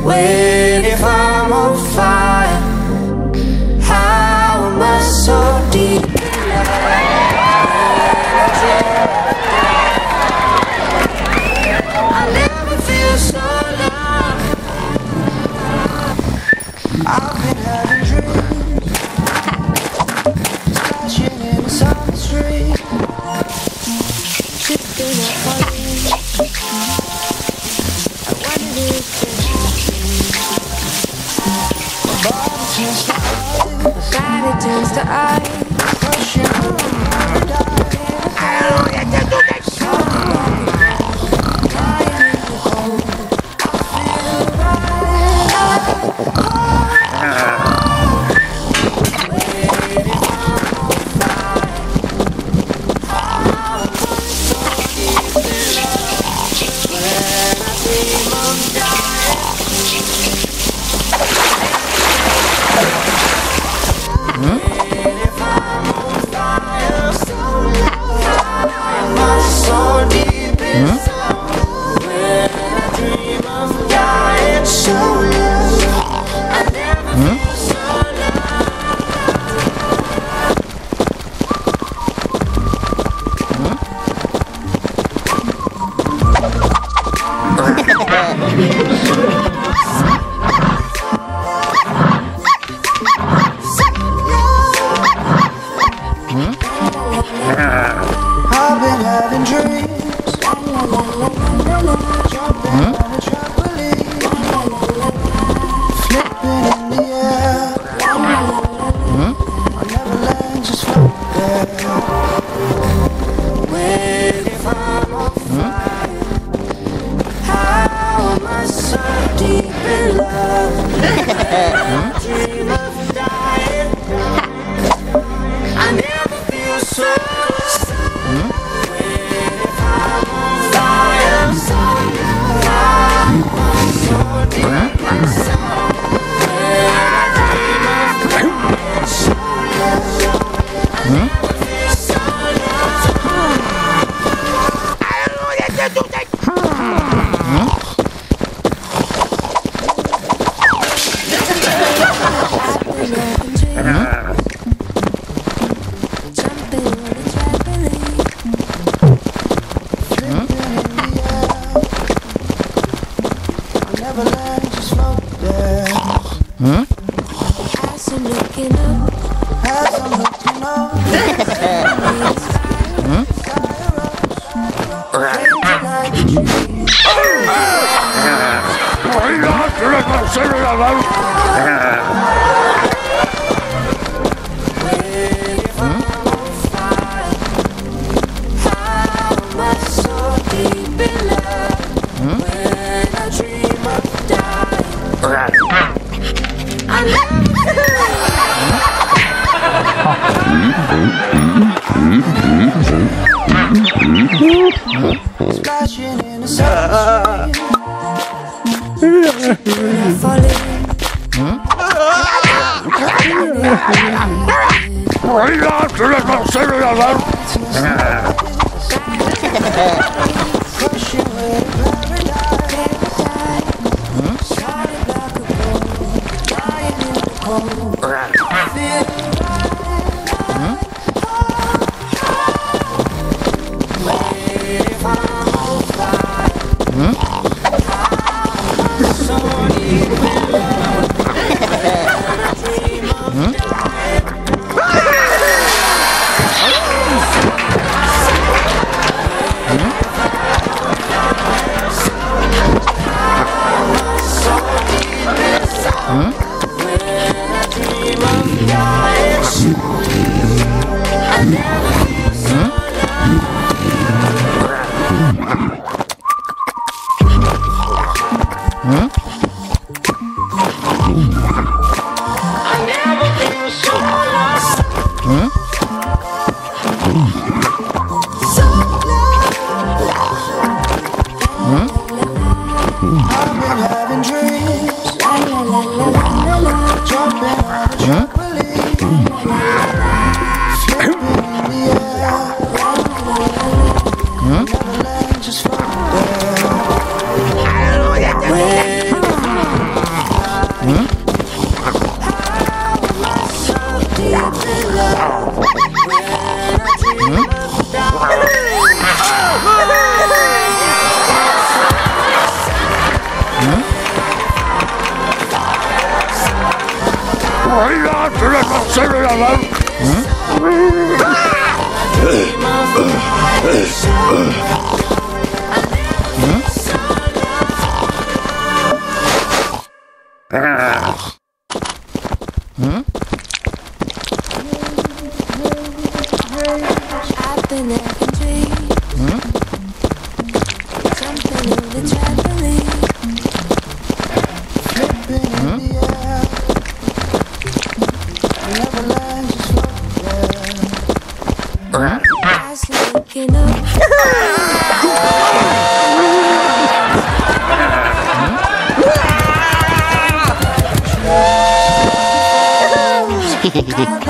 Wait, if I'm on fire, how am I so deep in love? I never feel so loved. I've been having dreams, splashing in the summer street, shifting up my leaves. I wonder if body turns to ice. I've been having dreams, jumping on a trampoline, flipping in the air. I never land, just float there. Wait, if I'm on fire, how am I so deep in love? I dream of dying. I never feel so. Just float there. As I'm looking up, splashing in the summer street, falling. Crushing with paradise, shining like a gold, dying in the cold. I've been having dreams, jumping on a trampoline, flipping in the air. Never land, just float there. I've been having dreams, jumping in the trampoline, flipping in the air, never land just float there. I was looking up.